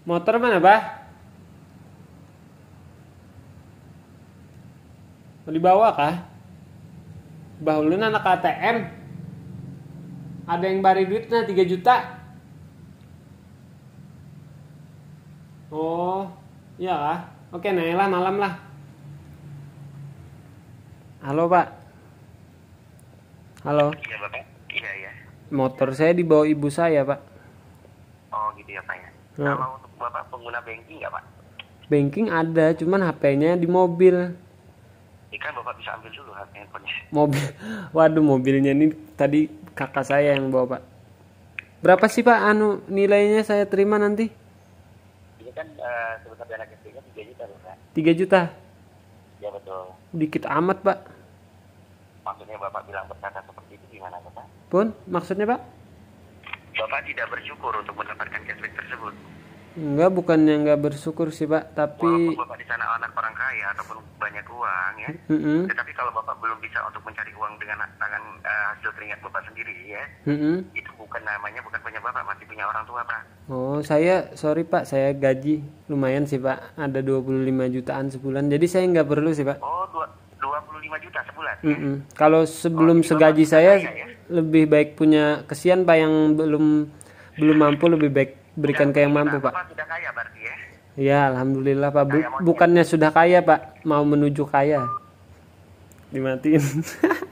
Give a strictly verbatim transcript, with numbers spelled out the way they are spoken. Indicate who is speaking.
Speaker 1: Motor mana, Bah? Mau dibawa kah? Bah ulun anak A T M. Ada yang bari duitnya tiga juta. Oh, iya kah? Oke, nailah malam lah. Halo, Pak. Halo.
Speaker 2: Iya Bapak, iya iya.
Speaker 1: Motor saya dibawa ibu saya, Pak.
Speaker 2: Oh gitu ya Pak ya.
Speaker 1: Nah.
Speaker 2: Kalau untuk Bapak pengguna banking nggak Pak?
Speaker 1: Banking ada, cuman H P-nya di mobil.
Speaker 2: Ikan Bapak bisa ambil dulu H P handphonenya.
Speaker 1: Mobil. Waduh, mobilnya ini tadi kakak saya yang bawa, Pak. Berapa sih, Pak, anu nilainya saya terima nanti?
Speaker 2: Ini kan uh, sebesar dana cashback-nya tiga juta loh Pak.
Speaker 1: tiga juta.
Speaker 2: Ya betul.
Speaker 1: Dikit amat, Pak.
Speaker 2: Maksudnya Bapak bilang berkata seperti itu gimana Bapak?
Speaker 1: Pun, maksudnya, Pak?
Speaker 2: Bapak tidak bersyukur untuk mendapatkan cashback tersebut.
Speaker 1: Enggak, bukannya enggak bersyukur sih, Pak, tapi
Speaker 2: Walaupun Bapak di sana anak orang kaya ataupun banyak uang ya.
Speaker 1: Mm-mm.
Speaker 2: Tetapi kalau Bapak belum bisa untuk mencari uang dengan tangan uh, hasil keringat Bapak sendiri ya.
Speaker 1: Mm-mm.
Speaker 2: Itu bukan namanya bukan punya Bapak, masih punya orang tua Pak.
Speaker 1: Oh, saya sorry, Pak, saya gaji lumayan sih, Pak. Ada dua puluh lima jutaan sebulan. Jadi saya nggak perlu sih, Pak.
Speaker 2: Oh, dua, dua puluh lima juta sebulan.
Speaker 1: Mm-mm. Kalau sebelum
Speaker 2: Oh, jadi
Speaker 1: segaji
Speaker 2: Bapak
Speaker 1: saya
Speaker 2: kaya, ya?
Speaker 1: lebih baik punya kesian, Pak, yang belum belum mampu, lebih baik berikan ke yang mampu, Pak.
Speaker 2: Bapak sudah kaya berarti ya?
Speaker 1: Ya, alhamdulillah, Pak. Bu-
Speaker 2: Kaya monyet.
Speaker 1: bukannya sudah kaya, Pak, mau menuju kaya. Dimatiin.